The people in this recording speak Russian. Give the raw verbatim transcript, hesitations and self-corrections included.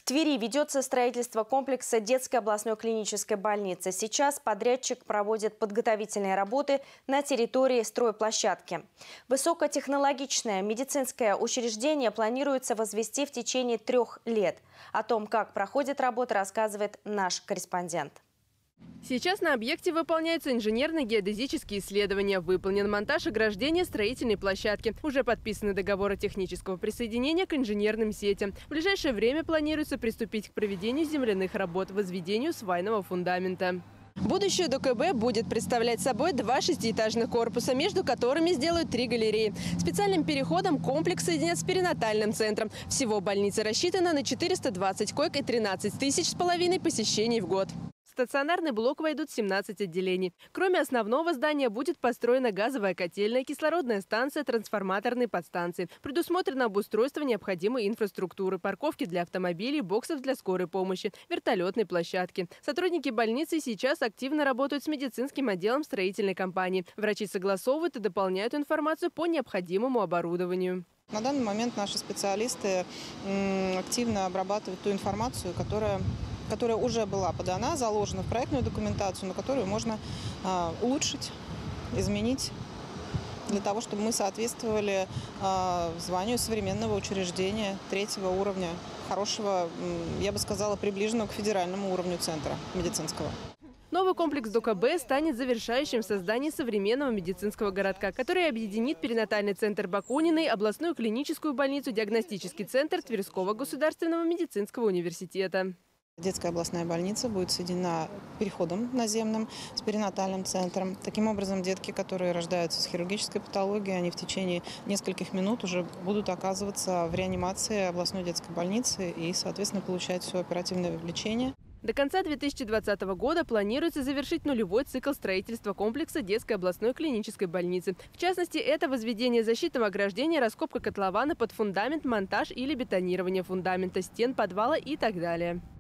Твери ведется строительство комплекса детской областной клинической больницы. Сейчас подрядчик проводит подготовительные работы на территории стройплощадки. Высокотехнологичное медицинское учреждение планируется возвести в течение трех лет. О том, как проходит работа, рассказывает наш корреспондент. Сейчас на объекте выполняются инженерно-геодезические исследования. Выполнен монтаж ограждения строительной площадки. Уже подписаны договоры технического присоединения к инженерным сетям. В ближайшее время планируется приступить к проведению земляных работ, возведению свайного фундамента. Будущее ДКБ будет представлять собой два шестиэтажных корпуса, между которыми сделают три галереи. Специальным переходом комплекс соединят с перинатальным центром. Всего больница рассчитана на четыреста двадцать коек и тринадцать тысяч с половиной посещений в год. В стационарный блок войдут семнадцать отделений. Кроме основного здания будет построена газовая котельная, кислородная станция, трансформаторные подстанции. Предусмотрено обустройство необходимой инфраструктуры, парковки для автомобилей, боксов для скорой помощи, вертолетной площадки. Сотрудники больницы сейчас активно работают с медицинским отделом строительной компании. Врачи согласовывают и дополняют информацию по необходимому оборудованию. На данный момент наши специалисты активно обрабатывают ту информацию, которая... которая уже была подана, заложена в проектную документацию, но которую можно э, улучшить, изменить, для того, чтобы мы соответствовали э, званию современного учреждения третьего уровня, хорошего, я бы сказала, приближенного к федеральному уровню центра медицинского. Новый комплекс ДКБ станет завершающим в создании современного медицинского городка, который объединит перинатальный центр Бакуниной, областную клиническую больницу, диагностический центр Тверского государственного медицинского университета. Детская областная больница будет соединена переходом наземным с перинатальным центром. Таким образом, детки, которые рождаются с хирургической патологией, они в течение нескольких минут уже будут оказываться в реанимации областной детской больницы и, соответственно, получать все оперативное вовлечение. До конца две тысячи двадцатого года планируется завершить нулевой цикл строительства комплекса детской областной клинической больницы. В частности, это возведение защитного ограждения, раскопка котлована под фундамент, монтаж или бетонирование фундамента, стен, подвала и так далее.